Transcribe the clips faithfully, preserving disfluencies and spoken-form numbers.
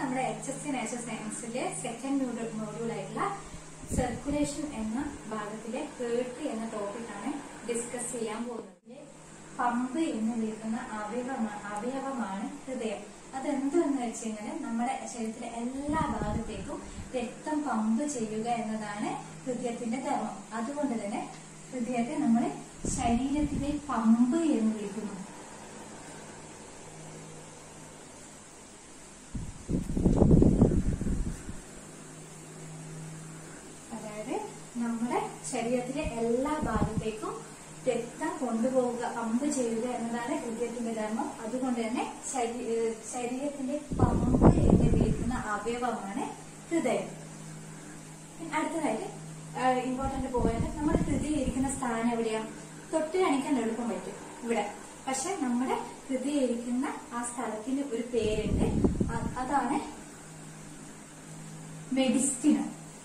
നമ്മുടെ H S C natural സയൻസിലെ second module ആയിട്ടുള്ള സർക്കുലേഷൻ എന്ന ഭാഗത്തിലെ ഹേർട്ട് എന്ന ടോപ്പിക്കാണ് ഡിസ്കസ് ചെയ്യാൻ പോകുന്നത്. പമ്പ് എന്ന് വിളിക്കുന്ന അവയവമാണ് അവയവമാണ് ഹൃദയം. അതെന്തെന്ന് വെച്ച് കഴിഞ്ഞാൽ നമ്മുടെ ശരീരത്തിലെ എല്ലാ ഭാഗത്തേക്കും രക്തം പമ്പ് ചെയ്യുക എന്നതാണ് ഹൃദയത്തിന്റെ ധർമ്മം. അതുകൊണ്ട് തന്നെ ഹൃദയത്തെ നമ്മൾ ശരീരത്തിലെ പമ്പ് എന്ന് വിളിക്കുന്നു. അതായത് നമ്മുടെ ശരീരത്തിലെ എല്ലാ ഭാഗത്തേക്കും രക്തം കൊണ്ടുപോവുക, പമ്പ് ചെയ്യുക എന്നതാണ് ഹൃദയത്തിന്റെ ധർമ്മം. അതുകൊണ്ട് തന്നെ ശരീരത്തിന്റെ പമ്പ് എന്ന് വിളിക്കുന്ന അവയവമാണ് ഹൃദയം. അടുത്തതായിട്ട് ഇമ്പോർട്ടന്റ് പോയിന്റ്, നമ്മുടെ ഹൃദയം ഇരിക്കുന്ന സ്ഥാനം എവിടെയാ? തൊട്ട് കാണിക്കാൻ എളുപ്പം പറ്റും ഇവിടെ. പക്ഷെ നമ്മുടെ ഹൃദയം ഇരിക്കുന്ന ആ സ്ഥലത്തിന് ഒരു പേരുണ്ട്, അതാണ് മെഡിസ്റ്റിനം.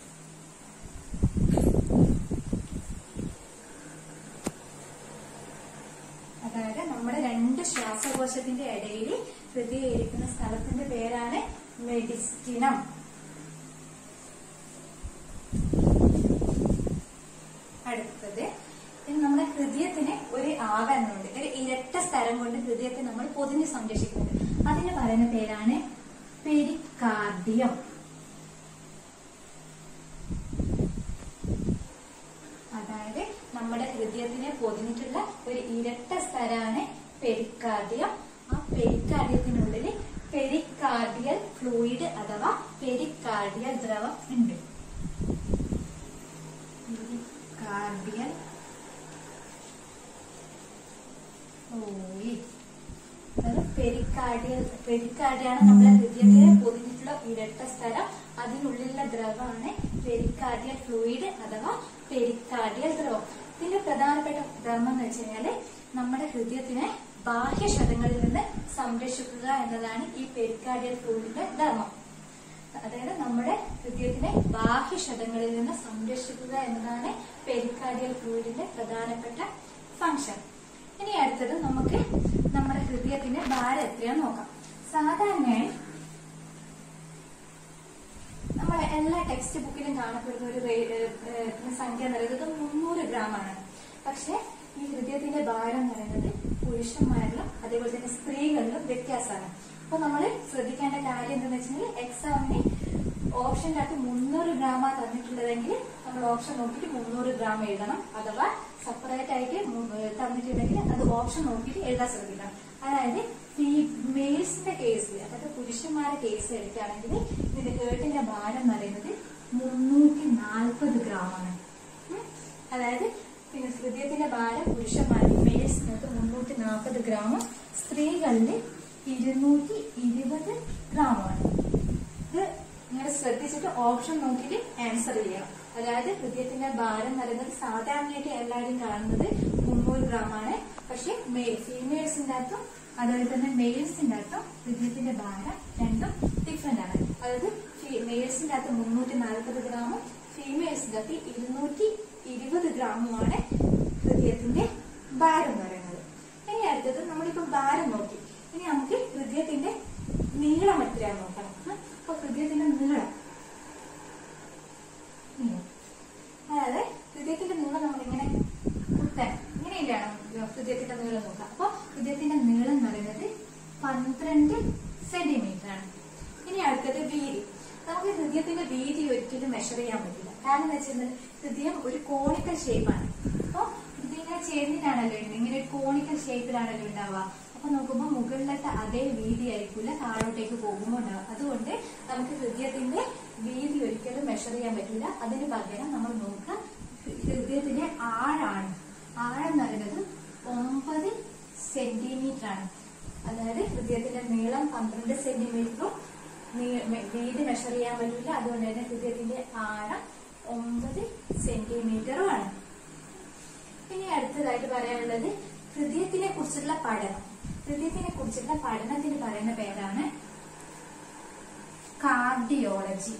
അതായത് നമ്മുടെ രണ്ട് ശ്വാസകോശത്തിന്റെ ഇടയിൽ ഹൃദയം ഇരിക്കുന്ന സ്ഥലത്തിന്റെ പേരാണ് മെഡിസ്റ്റിനം. അടുത്തത്, നമ്മുടെ ഹൃദയത്തിന് ഒരു ആവരണമുണ്ട്, ഒരു ഇരട്ട സ്ഥലം കൊണ്ട് ഹൃദയത്തെ നമ്മൾ പൊതിഞ്ഞ് സംരക്ഷിക്കുന്നുണ്ട്. അതിന് പറയുന്ന പേരാണ് പെരിക്കാർഡിയം. അതായത് നമ്മുടെ ഹൃദയത്തിനെ പൊതിഞ്ഞിട്ടുള്ള ഒരു ഇരട്ട സ്ഥലമാണ് പെരിക്കാർഡിയം. ആ പെരിക്കാർഡിയത്തിനുള്ളിൽ പെരിക്കാർഡിയൽ ഫ്ലൂയിഡ് അഥവാ പെരിക്കാർഡിയൽ ദ്രവം ഉണ്ട്. പെരിക്കാർഡിയൽ ഫ്ലൂയിഡ്, പെരിക്കാർഡിയൽ പെരിക്കാർഡിയാണ് നമ്മുടെ ഹൃദയത്തിനെ പൊതിഞ്ഞിട്ടുള്ള ഇരട്ട സ്ഥലം. അതിനുള്ളിലുള്ള ദ്രവമാണ് പെരിക്കാർഡിയൽ ഫ്ലൂയിഡ് അഥവാ പെരിക്കാർഡിയൽ ദ്രവം. ഇതിന്റെ പ്രധാനപ്പെട്ട ധർമ്മം എന്ന് വെച്ച് കഴിഞ്ഞാല് നമ്മുടെ ഹൃദയത്തിനെ ബാഹ്യക്ഷതങ്ങളിൽ നിന്ന് സംരക്ഷിക്കുക എന്നതാണ് ഈ പെരിക്കാർഡിയൽ ഫ്ലൂയിഡിന്റെ ധർമ്മം. അതായത് നമ്മുടെ ഹൃദയത്തിനെ ബാഹ്യക്ഷതങ്ങളിൽ നിന്ന് സംരക്ഷിക്കുക എന്നതാണ് പെരിക്കാർഡിയൽ ഫ്ലൂയിഡിന്റെ പ്രധാനപ്പെട്ട ഫംഗ്ഷൻ. ഇനി അടുത്തത് നമുക്ക് നമ്മുടെ ഹൃദയത്തിന്റെ ഭാരം എത്രയാന്ന് നോക്കാം. സാധാരണയായി നമ്മളെ എല്ലാ ടെക്സ്റ്റ് ബുക്കിലും കാണപ്പെടുന്ന ഒരു സംഖ്യ എന്ന് പറയുന്നത് മുന്നൂറ് ഗ്രാം ആണ്. പക്ഷെ ഈ ഹൃദയത്തിന്റെ ഭാരം എന്ന് പറയുന്നത് പുരുഷന്മാരിലും അതേപോലെ തന്നെ സ്ത്രീകളിലും വ്യത്യാസമാണ്. അപ്പൊ നമ്മൾ ശ്രദ്ധിക്കേണ്ട കാര്യം എന്താണെന്ന് വെച്ചാൽ എക്സാമിന് ഓപ്ഷൻ്റെ അകത്ത് മുന്നൂറ് ഗ്രാമാ തന്നിട്ടുള്ളതെങ്കിൽ നമ്മൾ ഓപ്ഷൻ നോക്കിയിട്ട് മുന്നൂറ് ഗ്രാം എഴുതണം. അഥവാ സെപ്പറേറ്റ് ആയിട്ട് തന്നിട്ടുണ്ടെങ്കിൽ അത് ഓപ്ഷൻ നോക്കിയിട്ട് എഴുതാൻ ശ്രദ്ധിക്കണം. അതായത് ഫീമെയിൽസിന്റെ കേസിൽ, അതായത് പുരുഷന്മാരുടെ കേസ് എടുക്കുകയാണെങ്കിൽ ഇതിന്റെ ഹേർട്ടിന്റെ ഭാരം എന്ന് പറയുന്നത് മുന്നൂറ്റി നാൽപ്പത് ഗ്രാം ആണ്. അതായത് പിന്നെ ഹൃദയത്തിന്റെ ഭാരം പുരുഷന്മാരിൽ മെയിൽസിനകത്ത് മുന്നൂറ്റി നാൽപ്പത് ഗ്രാമും സ്ത്രീകളിൽ ഇരുന്നൂറ്റി ഇരുപത് ഗ്രാമാണ്. ഇത് നിങ്ങൾ ശ്രദ്ധിച്ചിട്ട് ഓപ്ഷൻ നോക്കിയിട്ട് ആൻസർ ചെയ്യണം. അതായത് ഹൃദയത്തിന്റെ ഭാരം എന്ന് പറയുന്നത് സാധാരണയായിട്ട് എല്ലാവരും കാണുന്നത് മുന്നൂറ് ഗ്രാം ആണ്. പക്ഷെ ഫീമെയിൽസിന്റെ അകത്തും അതുപോലെ തന്നെ മെയിൽസിന്റെ അകത്തും ഹൃദയത്തിന്റെ ഭാരം രണ്ടും ഡിഫറെന്റ് ആണ്. അതായത് മെയിൽസിന്റെ അകത്ത് മുന്നൂറ്റി നാൽപ്പത് ഗ്രാമും ഫീമെയിൽസിന്റെ അകത്ത് ഇരുന്നൂറ്റി ഇരുപത് ഗ്രാമുമാണ് ഹൃദയത്തിന്റെ ഭാരം എന്ന് പറയുന്നത്. ഇനി അടുത്തത് നമ്മളിപ്പോ ഭാരം നോക്കി, ഇനി നമുക്ക് ഹൃദയത്തിന്റെ നീളം എത്രയാന്ന് നോക്കണം. അപ്പൊ ഹൃദയത്തിന്റെ നീളം, അതായത് ഹൃദയത്തിന്റെ നീളം നമ്മളിങ്ങനെ കുത്താൻ ഇങ്ങനെയില്ലാണ് ഹൃദയത്തിന്റെ നീളം നോക്കാം. അപ്പൊ ഹൃദയത്തിന്റെ നീളം എന്ന് പറയുന്നത് പന്ത്രണ്ട് സെന്റിമീറ്റർ ആണ്. ഇനി അടുത്തത് വീതി. നമുക്ക് ഹൃദയത്തിന്റെ വീതി ഒരിക്കലും മെഷർ ചെയ്യാൻ പറ്റില്ല. കാരണം എന്താ വെച്ചാൽ ഹൃദയം ഒരു കോണിക്കൽ ഷേപ്പാണ്. അപ്പൊ ഹൃദയം ഇങ്ങനെ ചേർന്നിട്ടാണല്ലോ ഉണ്ട്, ഇങ്ങനെ ഒരു കോണിക്കൽ ഷേപ്പിലാണല്ലോ ഉണ്ടാവുക. അപ്പൊ നോക്കുമ്പോൾ മുകളിലത്തെ അതേ വീതി ആയിരിക്കില്ല താഴോട്ടേക്ക് പോകുമ്പോൾ ഉണ്ടാവുക. അതുകൊണ്ട് നമുക്ക് ഹൃദയത്തിന്റെ വീതി ഒരിക്കലും മെഷർ ചെയ്യാൻ പറ്റില്ല. അതിന് പകരം നമ്മൾ നോക്കുക ഹൃദയത്തിന്റെ ആഴാണ്. ആഴം എന്ന് പറയുന്നത് ഒമ്പത് സെന്റിമീറ്റർ ആണ്. അതായത് ഹൃദയത്തിന്റെ നീളം പന്ത്രണ്ട് സെന്റിമീറ്ററും വീതി മെഷർ ചെയ്യാൻ പറ്റില്ല. അതുകൊണ്ട് തന്നെ ഹൃദയത്തിന്റെ ആഴം ഒമ്പത് സെന്റിമീറ്ററും ആണ്. ഇനി അടുത്തതായിട്ട് പറയാനുള്ളത് ഹൃദയത്തിനെ കുറിച്ചുള്ള പഠനം. ഹൃദയത്തിനെ കുറിച്ചുള്ള പഠനത്തിന് പറയുന്ന പേരാണ് കാർഡിയോളജി.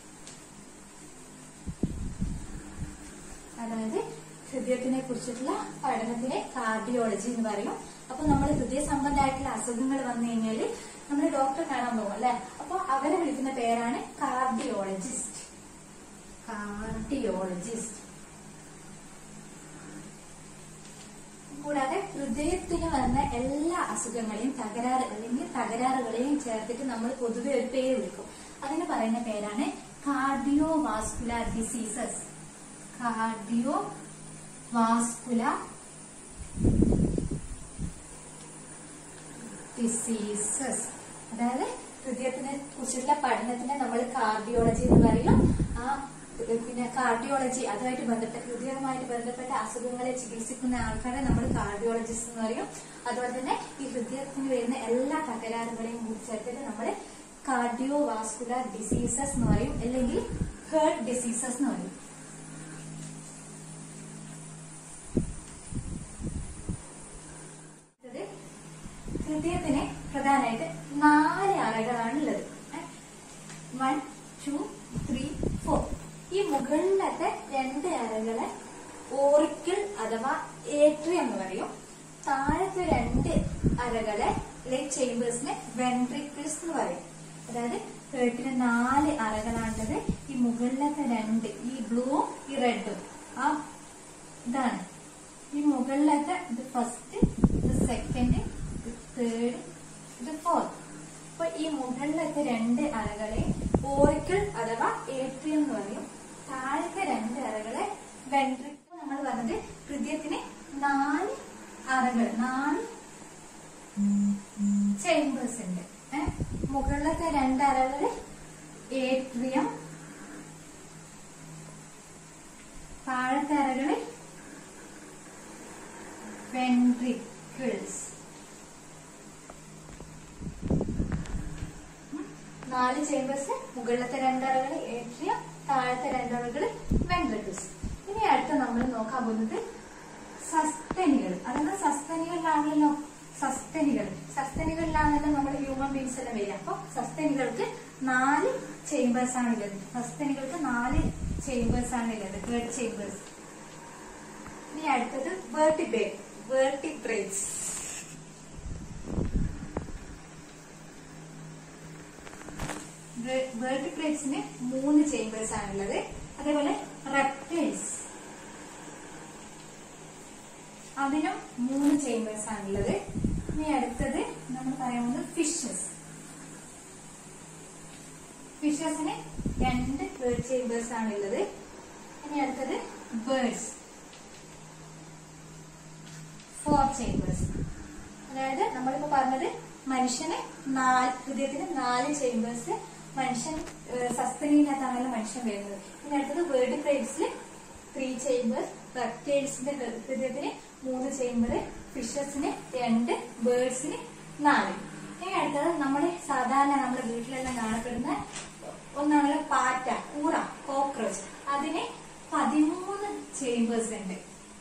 അതായത് ഹൃദയത്തിനെ കുറിച്ചിട്ടുള്ള പഠനത്തിനെ കാർഡിയോളജി എന്ന് പറയും. അപ്പൊ നമ്മൾ ഹൃദയ സംബന്ധമായിട്ടുള്ള അസുഖങ്ങൾ വന്നു കഴിഞ്ഞാല് നമ്മൾ ഡോക്ടറെ കാണാൻ പോകും അല്ലെ. അപ്പൊ അപ്പൊ അവരെ വിളിക്കുന്ന പേരാണ് കാർഡിയോളജിസ്റ്റ്. കാർഡിയോളജിസ്റ്റ്. കൂടാതെ ഹൃദയത്തിന് വന്ന എല്ലാ അസുഖങ്ങളെയും തകരാറ് അല്ലെങ്കിൽ തകരാറുകളെയും ചേർത്തിട്ട് നമ്മൾ പൊതുവെ ഒരു പേര് വിളിക്കും. അതിന് പറയുന്ന പേരാണ് cardiovascular diseases. Cardiovascular diseases. അതായത് ഹൃദയത്തിനെ കുറിച്ചുള്ള പഠനത്തിനെ നമ്മൾ കാർഡിയോളജി എന്ന് പറയും. ആ പിന്നെ കാർഡിയോളജി അതുമായിട്ട് ബന്ധപ്പെട്ട ഹൃദയവുമായിട്ട് ബന്ധപ്പെട്ട അസുഖങ്ങളെ ചികിത്സിക്കുന്ന ആൾക്കാരെ നമ്മൾ കാർഡിയോളജിസ്റ്റ് എന്ന് പറയും. അതുപോലെ തന്നെ ഈ ഹൃദയത്തിന് വരുന്ന എല്ലാ തകരാറുകളെയും കൂടി ചേർത്തിട്ട് നമ്മൾ കാർഡിയോ വാസ്കുലർ ഡിസീസസ് എന്ന് പറയും, അല്ലെങ്കിൽ ഹേർട്ട് ഡിസീസസ് എന്ന് പറയും. ഹൃദയത്തിന് പ്രധാനമായിട്ട് നാല് അറകളാണ് ഉള്ളത്. One two three four. ഈ മുകളിലത്തെ രണ്ട് അറകളെ ഓറിക്കിൾ അഥവാ ഏട്രിയം എന്ന് പറയും. താഴത്തെ രണ്ട് അറകളെ ലൈക്ക് ചേംബേഴ്സിനെ വെൻട്രിക്കിൾസ് എന്ന് പറയും. അതായത് ഹേർട്ടിന് നാല് അറകളാണുള്ളത്. ഈ മുകളിലത്തെ രണ്ട്, ഈ ബ്ലൂവും ഈ റെഡും, ആ ഇതാണ് ഈ മുകളിലത്തെ. ഇത് ഫസ്റ്റ്, ഇത് സെക്കൻഡ്, ഇത് തേർഡ്, ഇത് ഫോർത്ത്. അപ്പൊ ഈ മുകളിലത്തെ രണ്ട് അറകളെ ഓറിക്കിൾ അഥവാ ഏട്രിയം എന്ന് പറയും. താഴത്തെ രണ്ട് അറകളെ വെൻട്രിക്കിൾ. നമ്മൾ പറഞ്ഞത് ഹൃദയത്തിന് നാല് അറകൾ, നാല് ചേംബേഴ്സ് ഉണ്ട്. മുകളിലത്തെ രണ്ട് അറകള് ഏട്രിയം, താഴത്തെ അറകള് വെൻട്രിക്കിൾസ്. നാല് ചേംബേഴ്സ്, മുകളിലത്തെ രണ്ടറകള് ഏട്രിയം, താഴത്തെ രണ്ടറകള് വെൻട്രിക്കിൾസ്. ഇനി അടുത്ത് നമ്മൾ നോക്കാൻ പോകുന്നത് സസ്തനികൾ. അതായത് സസ്തനികളിലാണല്ലോ സസ്തനികൾ സസ്തനികളിലാണല്ലോ നമ്മൾ ഹ്യൂമൻ ബീങ്സ് എല്ലാം വരിക. അപ്പൊ സസ്തനികൾക്ക് നാല് ചേംബേഴ്സ് ആണുള്ളത്. സസ്തനികൾക്ക് നാല് ചേംബേഴ്സ് ആണുള്ളത്, ഹേർട്ട് ചേംബേഴ്സ്. ഇനി അടുത്തത് വെർട്ടിബ്രേ വെർട്ടിബ്രേറ്റ്സ്. വെർട്ടിബ്രേറ്റ്സിന് മൂന്ന് ചേംബേഴ്സ് ആണുള്ളത്. അതേപോലെ റെപ്റ്റൈൽസ്, അതിനും മൂന്ന് ചേംബേഴ്സ് ആണുള്ളത്. ഇനി അടുത്തത് നമ്മൾ പറയുന്നത് ഫിഷസ്. ഫിഷസിന് രണ്ട് ഹേർട്ട് ചേംബേഴ്സ് ആണുള്ളത്. ഇനി അടുത്തത് ബേർഡ്സ്, ഫോർ ചേംബേഴ്സ്. അതായത് നമ്മളിപ്പോ പറഞ്ഞത് മനുഷ്യന് നാല്, ഹൃദയത്തിന് നാല് ചേംബേഴ്സ്. മനുഷ്യൻ സസ്തനിയിനകത്താണല്ലോ മനുഷ്യൻ വരുന്നത്. ഇനി അടുത്തത് വെർട്ടിബ്രേറ്റ്സിൽ ത്രീ ചേംബേഴ്സ്, റെപ്റ്റൈൽസിന്റെ ഹൃദയത്തിന് മൂന്ന് ചേംബർ, ഫിഷസിന് രണ്ട്, ബേർഡ്സിന് നാല്. ഇനി അടുത്തത് നമ്മുടെ സാധാരണ നമ്മുടെ വീട്ടിലെല്ലാം കാണപ്പെടുന്ന ഒന്നാണല്ലോ പാറ്റ, കൂറ, കോക്രോച്ച്. അതിന് പതിമൂന്ന് ചേംബേഴ്സ് ഉണ്ട്.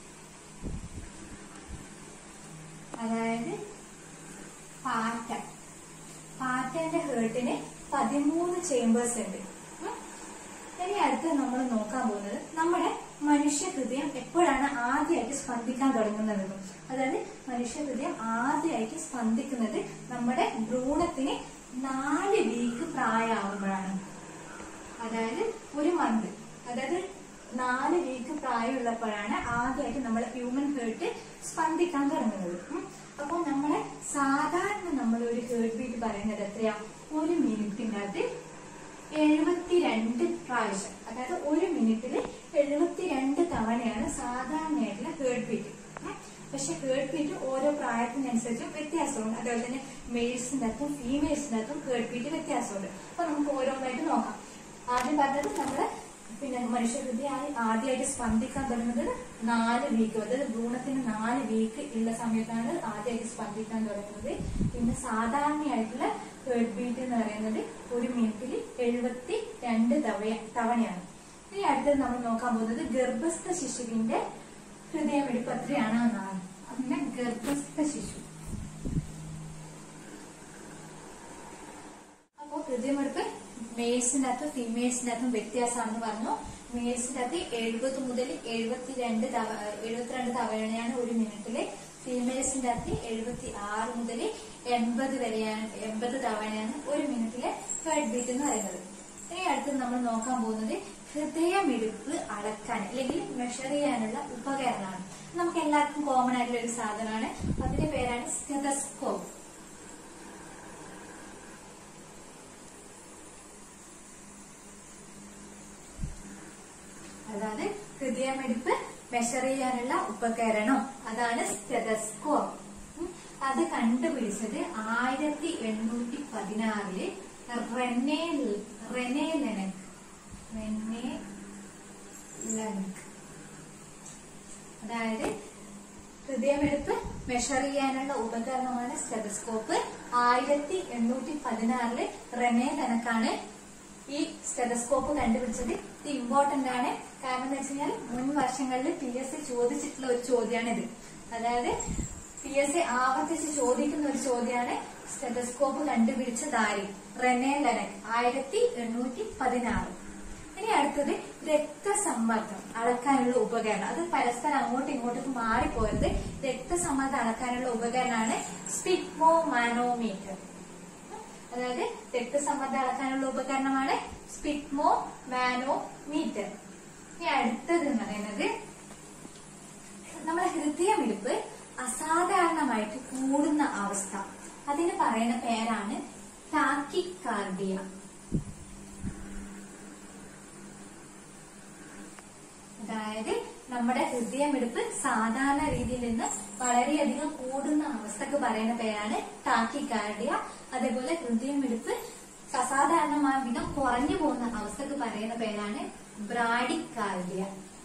അതായത് പാറ്റ പാറ്റന്റെ ഹേർട്ടിന് പതിമൂന്ന് ചേംബേഴ്സ് ഉണ്ട്. ഇനി അടുത്ത് നമ്മൾ നോക്കാൻ പോകുന്നത് നമ്മുടെ മനുഷ്യ ഹൃദയം എപ്പോഴാണ് ആദ്യമായിട്ട് സ്പന്ദിക്കാൻ തുടങ്ങുന്നതെന്നും. അതായത് മനുഷ്യ ഹൃദയം ആദ്യമായിട്ട് സ്പന്ദിക്കുന്നത് നമ്മുടെ ഭ്രൂണത്തിന് നാല് വീക്ക് പ്രായമാകുമ്പോഴാണ്. അതായത് ഒരു മന്ത്, അതായത് നാല് വീക്ക് പ്രായമുള്ളപ്പോഴാണ് ആദ്യമായിട്ട് നമ്മളെ ഹ്യൂമൻ ഹേർട്ട് സ്പന്ദിക്കാൻ തുടങ്ങുന്നത്. അപ്പോൾ നമ്മളെ സാധാരണ നമ്മൾ ഒരു ഹേർട്ട് ബീറ്റ് പറയുന്നത് എത്രയാ? ഒരു മിനിറ്റിനകത്ത് എഴുപത്തിരണ്ട് പ്രാവശ്യം. അതായത് ഒരു മിനിറ്റിൽ എഴുപത്തിരണ്ട് തവണയാണ് സാധാരണയായിട്ടുള്ള ഹേർട്ട് ബീറ്റ്. പക്ഷെ ഹേർട്ട് ബീറ്റ് ഓരോ പ്രായത്തിനനുസരിച്ചും വ്യത്യാസമുണ്ട്. അതുപോലെ തന്നെ മെയിൽസിന്റെ അകത്തും ഫീമെയിൽസിന്റെ അകത്തും ഹേർട്ട് ബീറ്റ് വ്യത്യാസമുണ്ട്. അപ്പൊ നമുക്ക് ഓരോന്നായിട്ട് നോക്കാം. ആദ്യം പറഞ്ഞത് നമ്മുടെ പിന്നെ മനുഷ്യ ഹൃദയം ആദ്യമായിട്ട് സ്പന്ദിക്കാൻ തുടങ്ങുന്നത് നാല് വീക്ക്, അതായത് ഭ്രൂണത്തിന് നാല് വീക്ക് ഉള്ള സമയത്താണ് ആദ്യമായിട്ട് സ്പന്ദിക്കാൻ തുടങ്ങുന്നത്. പിന്നെ സാധാരണയായിട്ടുള്ള ഹേർട്ട് ബീറ്റ് എന്ന് പറയുന്നത് ഒരു മിനിറ്റിൽ എഴുപത്തി രണ്ട് തവണയാണ്. ഇനി അടുത്തത് നമ്മൾ നോക്കാൻ പോകുന്നത് ഗർഭസ്ഥ ശിശുവിന്റെ ഹൃദയമിടിപ്പ് എത്രയാണ് എന്നാണ്. അതിന്റെ ഗർഭസ്ഥ ശിശു. അപ്പോ ഹൃദയമിടിപ്പ് മെയിൽസിന്റെ അകത്തും ഫീമെയിൽസിന്റെ അകത്തും വ്യത്യാസമാണെന്ന് പറഞ്ഞു. മെയിൽസിന്റെ അകത്ത് എഴുപത് മുതൽ എഴുപത്തിരണ്ട് എഴുപത്തിരണ്ട് തവണയാണ് ഒരു മിനിറ്റില്. ഫീമെയിൽസിന്റെ അകത്ത് എഴുപത്തി ആറ് മുതൽ എൺപത് വരെയാണ് എൺപത് തവണയാണ് ഒരു മിനിറ്റില് ഹേർട്ട് ബീറ്റ് എന്ന് പറയുന്നത്. ഇനി അടുത്ത് നമ്മൾ നോക്കാൻ പോകുന്നത് ഹൃദയമിടിപ്പ് അളക്കാൻ അല്ലെങ്കിൽ മെഷർ ചെയ്യാനുള്ള ഉപകരണമാണ്. നമുക്ക് എല്ലാവർക്കും കോമൺ ആയിട്ടുള്ള ഒരു സാധനമാണ്. അതിന്റെ പേരാണ് സ്റ്റെതസ്കോപ്പ്. അതായത് ഹൃദയമിടിപ്പ് മെഷർ ചെയ്യാനുള്ള ഉപകരണം, അതാണ് സ്റ്റെതസ്കോപ്പ്. അത് കണ്ടുപിടിച്ചത് ആയിരത്തി എണ്ണൂറ്റി പതിനാറില് Rene Rene Laennec Rene Laennec അതായത് ഹൃദയമെടുപ്പ് മെഷർ ചെയ്യാനുള്ള ഉപകരണമാണ് സ്റ്റെതസ്കോപ്പ്. ആയിരത്തി എണ്ണൂറ്റി പതിനാറില് റെനെ ലെനക്കാണ് ഈ സ്റ്റെതസ്കോപ്പ് കണ്ടുപിടിച്ചത്. ഇത് ഇമ്പോർട്ടന്റ് ആണ്. കാരണം എന്താ വെച്ച് കഴിഞ്ഞാൽ മുൻ വർഷങ്ങളിൽ പി എസ് സി ചോദിച്ചിട്ടുള്ള ഒരു ചോദ്യമാണിത്. അതായത് പി എസ് സി ആവർത്തിച്ച് ചോദിക്കുന്ന ഒരു ചോദ്യമാണ് സ്റ്റെതസ്കോപ്പ് കണ്ടുപിടിച്ചതാരി റെനെ ലെനക് ആയിരത്തി എണ്ണൂറ്റി പതിനാറ്. ഇനി അടുത്തത് രക്തസമ്മർദ്ദം അളക്കാനുള്ള ഉപകരണം. അത് പരസ്പരം അങ്ങോട്ടും ഇങ്ങോട്ടും മാറിപ്പോയത്. രക്തസമ്മർദ്ദം അളക്കാനുള്ള ഉപകരണമാണ് സ്പിഗ്മോമാനോമീറ്റർ. അതായത് രക്തസമ്മർദ്ദം അളക്കാനുള്ള ഉപകരണമാണ് സ്പിഗ്മോമാനോമീറ്റർ. ഇനി അടുത്തത് എന്ന് പറയുന്നത് നമ്മുടെ ഹൃദയമിടിപ്പ് അസാധാരണമായിട്ട് കൂടുന്ന അവസ്ഥ. അതിന് പറയുന്ന പേരാണ് ടാക്കിക്കാർഡിയ. അതായത് നമ്മുടെ ഹൃദയമിടിപ്പ് സാധാരണ രീതിയിൽ നിന്ന് വളരെയധികം കൂടുന്ന അവസ്ഥക്ക് പറയുന്ന പേരാണ് ടാക്കിക്കാർഡിയ. അതേപോലെ ഹൃദയമിടിപ്പ് അസാധാരണമായ വിധം കുറഞ്ഞു പോകുന്ന അവസ്ഥക്ക് പറയുന്ന പേരാണ് ബ്രാഡിക്കാർഡിയ.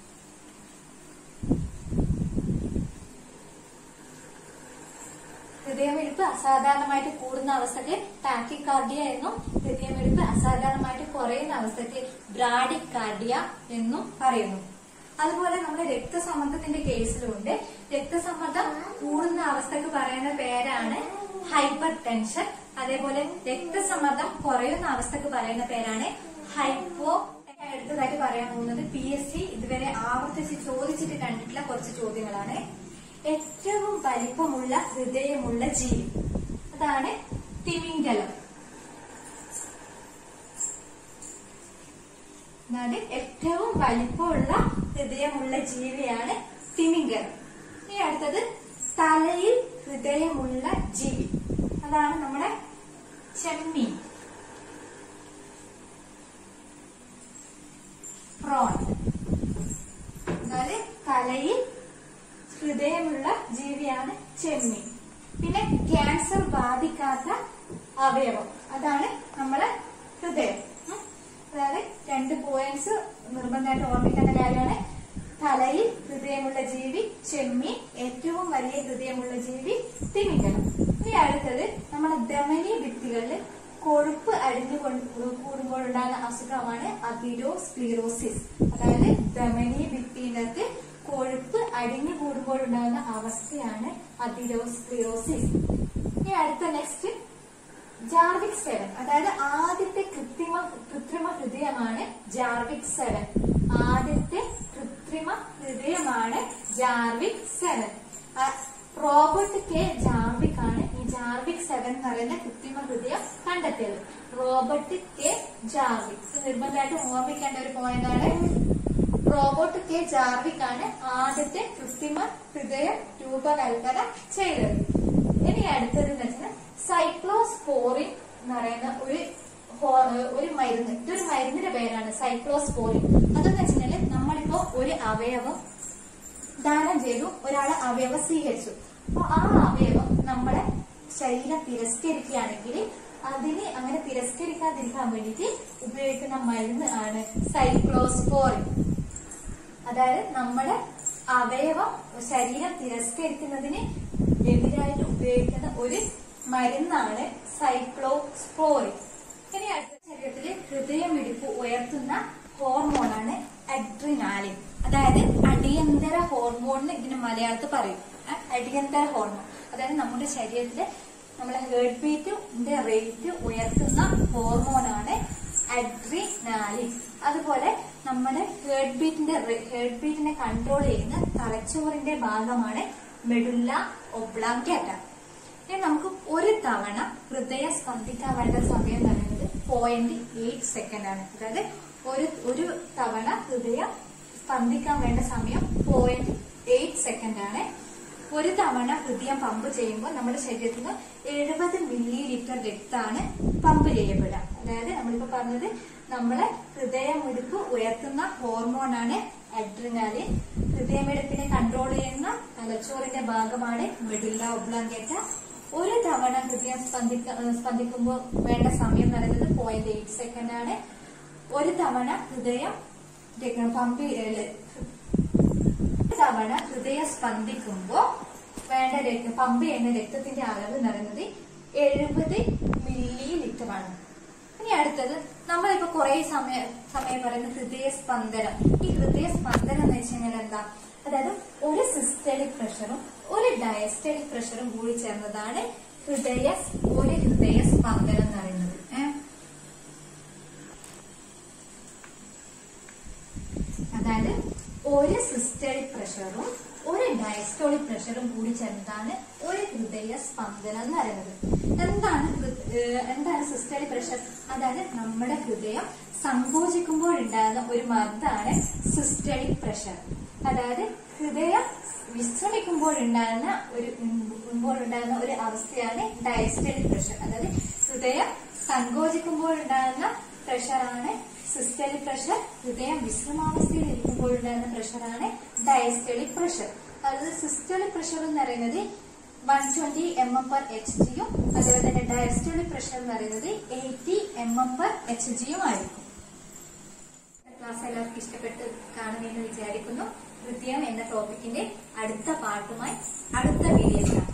ഹൃദയമിടിപ്പ് അസാധാരണമായിട്ട് കൂടുന്ന അവസ്ഥക്ക് ടാക്കിക്കാർഡിയ എന്നും ഹൃദയമിടിപ്പ് അസാധാരണമായിട്ട് കുറയുന്ന അവസ്ഥക്ക് ബ്രാഡിക്കാർഡിയ എന്നും പറയുന്നു. അതുപോലെ നമ്മുടെ രക്തസമ്മർദ്ദത്തിന്റെ കേസിലുണ്ട്. രക്തസമ്മർദ്ദം കൂടുന്ന അവസ്ഥക്ക് പറയുന്ന പേരാണ് ഹൈപ്പർ ടെൻഷൻ. അതേപോലെ രക്തസമ്മർദ്ദം കുറയുന്ന അവസ്ഥക്ക് പറയുന്ന പേരാണ് ഹൈപ്പോ. അടുത്തതായിട്ട് പറയാൻ പോകുന്നത് പി എസ് സി ഇതുവരെ ആവർത്തിച്ച് ചോദിച്ചിട്ട് കണ്ടിട്ടുള്ള കുറച്ച് ചോദ്യങ്ങളാണ്. ഏറ്റവും വലിപ്പമുള്ള ഹൃദയമുള്ള ജീവി അതാണ് തിമിംഗലം. അതായത് ഏറ്റവും വലിപ്പമുള്ള ഹൃദയമുള്ള ജീവിയാണ് തിമിംഗലം. ഇനി അടുത്തത് തലയിൽ ഹൃദയമുള്ള ജീവി അതാണ് നമ്മുടെ ചെമ്മീൻ, പ്രോൺ. അതായത് തലയിൽ ഹൃദയമുള്ള ജീവിയാണ് ചെമ്മീൻ. പിന്നെ ക്യാൻസർ ബാധിക്കാത്ത അവയവം അതാണ് നമ്മുടെ ഹൃദയം. അതായത് രണ്ട് പോയിന്റ്സ് നിർബന്ധമായിട്ട് ഓർമ്മിക്കേണ്ട കാര്യമാണ്. തലയിൽ ഹൃദയമുള്ള ജീവി ചെമ്മീൻ, ഏറ്റവും വലിയ ഹൃദയമുള്ള ജീവി തിമിംഗലം. ഇനി അടുത്തത് നമ്മുടെ ധമനി ഭിത്തികളിൽ കൊഴുപ്പ് അടിഞ്ഞു കൂടുമ്പോഴുണ്ടാകുന്ന അസുഖമാണ് അതിരോസ്ക്ലീറോസിസ്. അതായത് ധമനി ഭിത്തിനകത്ത് കൊഴുപ്പ് അടിഞ്ഞു കൂടുമ്പോഴുണ്ടാകുന്ന അവസ്ഥയാണ് അതിരോസ്ക്ലീറോസിസ്. ഇനി അടുത്ത നെക്സ്റ്റ് ജാർവിക് സെവൻ. അതായത് ആദ്യത്തെ കൃത്രിമ കൃത്രിമ ഹൃദയമാണ് ജാർവിക് സെവൻ. ആദ്യത്തെ കൃത്രിമ ഹൃദയമാണ് Jarvik seven. Robert K Jarvik ആണ് ഈ ജാർവിക് സെവൻ എന്ന് പറയുന്ന കൃത്രിമ ഹൃദയം കണ്ടെത്തിയത്. റോബർട്ട് കെ ജാർവിക് നിർബന്ധമായിട്ട് ഓർമ്മിക്കേണ്ട ഒരു പോയിന്റ് ആണ്. റോബർട്ട് കെ ജാർവിക് ആണ് ആദ്യത്തെ കൃത്രിമ ഹൃദയം രൂപകൽപ്പന ചെയ്തത്. ഇനി അടുത്തത് എന്ന് വെച്ചാൽ സൈക്ലോസ്പോറിൻ എന്ന് പറയുന്ന ഒരു ഒരു മരുന്ന്. ഇതൊരു മരുന്നിന്റെ പേരാണ് സൈക്ലോസ്പോറിൻ. അതെന്ന് വെച്ചാല് നമ്മളിപ്പോ ഒരു അവയവം ദാനം ചെയ്തു, ഒരാളെ അവയവം സ്വീകരിച്ചു. അപ്പൊ ആ അവയവം നമ്മുടെ ശരീരം തിരസ്കരിക്കുകയാണെങ്കിൽ അതിനെ അങ്ങനെ തിരസ്കരിക്കാതിരിക്കാൻ വേണ്ടിയിട്ട് ഉപയോഗിക്കുന്ന മരുന്ന് ആണ് സൈക്ലോസ്പോറിൻ. അതായത് നമ്മുടെ അവയവം ശരീരം തിരസ്കരിക്കുന്നതിന് എതിരായിട്ട് ഉപയോഗിക്കുന്ന ഒരു മരുന്നാണ് സൈക്ലോസ്പോറിൻ. ഇനി അടുത്ത ശരീരത്തില് ഹൃദയമിടിപ്പ് ഉയർത്തുന്ന ഹോർമോണാണ് അഡ്രിനാലിൻ. അതായത് അടിയന്തര ഹോർമോൺ ഇതിന് മലയാളത്തിൽ പറയും. അടിയന്തര ഹോർമോൺ അതായത് നമ്മുടെ ശരീരത്തിലെ നമ്മളെ ഹേർട്ട് ബീറ്റിന്റെ റേറ്റ് ഉയർത്തുന്ന ഹോർമോണാണ് അഡ്രിനാലിൻ. അതുപോലെ നമ്മുടെ ഹേർട്ട് ബീറ്റിന്റെ ഹേർട്ട് ബീറ്റിനെ കൺട്രോൾ ചെയ്യുന്ന തലച്ചോറിന്റെ ഭാഗമാണ് മെഡുല്ല ഒബ്ലാങ്കേറ്റ. ഇനി നമുക്ക് ഒരു തവണ ഹൃദയം സ്പന്ദിക്കാൻ വേണ്ട സമയം പറയുന്നത് പോയിന്റ് എയ്റ്റ് സെക്കൻഡ് ആണ്. അതായത് ഒരു ഒരു തവണ ഹൃദയം സ്പന്ദിക്കാൻ വേണ്ട സമയം പോയിന്റ് എയ്റ്റ് സെക്കൻഡ് ആണ്. ഒരു തവണ ഹൃദയം പമ്പ് ചെയ്യുമ്പോൾ നമ്മുടെ ശരീരത്തിൽ നിന്ന് എഴുപത് മില്ലി ലിറ്റർ രക്തമാണ് പമ്പ് ചെയ്യപ്പെടുക. അതായത് നമ്മളിപ്പോ പറഞ്ഞത് നമ്മളെ ഹൃദയമിടിപ്പ് ഉയർത്തുന്ന ഹോർമോണാണ് അഡ്രിനാലിൻ. ഹൃദയമിടിപ്പിനെ കൺട്രോൾ ചെയ്യുന്ന തലച്ചോറിന്റെ ഭാഗമാണ് മെഡുല്ല ഒബ്ലോങ്കേറ്റ. ഒരു തവണ ഹൃദയം സ്പന്ദിക്ക സ്പന്ദിക്കുമ്പോൾ വേണ്ട സമയം എന്ന് പറയുന്നത് പോയിന്റ് എയ്റ്റ് സെക്കൻഡ് ആണ്. ഒരു തവണ ഹൃദയം പമ്പ് തവണ ഹൃദയം സ്പന്ദിക്കുമ്പോൾ വേണ്ട പമ്പ് ചെയ്യുന്ന രക്തത്തിന്റെ അളവ് എന്ന് പറയുന്നത് എഴുപത് മില്ലി ലിറ്റർ ആണ്. ഇനി അടുത്തത് നമ്മളിപ്പോ കുറെ സമയം സമയം പറയുന്ന ഹൃദയ സ്പന്ദനം. ഈ ഹൃദയ സ്പന്ദനം എന്ന് വെച്ച് കഴിഞ്ഞാൽ എന്താ? അതായത് ഒരു സിസ്റ്റലിക് പ്രഷറും ഒരു ഡയസ്റ്റലിക് പ്രഷറും കൂടി ചേർന്നതാണ് ഹൃദയ ഒരു ഹൃദയ സ്പന്ദനം എന്ന് പറയുന്നത്. ഏഹ് അതായത് ഒരു സിസ്റ്റലിക് പ്രഷറും ഒരു ഡയസ്റ്റോളിക് പ്രഷറും കൂടി ചേർന്നതാണ് ഒരു ഹൃദയ സ്പന്ദനം എന്ന് പറയുന്നത്. എന്താണ് എന്താണ് സിസ്റ്റലിക് പ്രഷർ? അതായത് നമ്മുടെ ഹൃദയം സങ്കോചിക്കുമ്പോഴുണ്ടാകുന്ന ഒരു മർദ്ദമാണ് സിസ്റ്റലിക് പ്രഷർ. അതായത് ഹൃദയം വിശ്രമിക്കുമ്പോഴുണ്ടാകുന്ന ഒരു ഉണ്ടാകുന്ന ഒരു അവസ്ഥയാണ് ഡയസ്റ്റലിക് പ്രഷർ. അതായത് ഹൃദയം സങ്കോചിക്കുമ്പോഴുണ്ടാകുന്ന പ്രഷറാണ് സിസ്റ്റലിക് പ്രഷർ. ഹൃദയം വിശ്രമാവസ്ഥയിൽ ഇരിക്കുമ്പോഴുണ്ടാകുന്ന പ്രഷറാണ് ഡയസ്റ്റലിക് പ്രഷർ. അതായത് സിസ്റ്റലിക് പ്രഷർ എന്ന് പറയുന്നത് one twenty M M per H ജിയും അതുപോലെ തന്നെ ഡയസ്റ്റലിക് പ്രഷർ എന്ന് പറയുന്നത് eighty M M per H ജിയും ആയിരിക്കും. ക്ലാസ് എല്ലാവർക്കും ഇഷ്ടപ്പെട്ട് കാണുമെന്ന് വിചാരിക്കുന്നു. ഹൃദയം എന്ന ടോപ്പിക്കിന്റെ അടുത്ത പാർട്ടുമായി അടുത്ത വീഡിയോയിൽ കാണാം.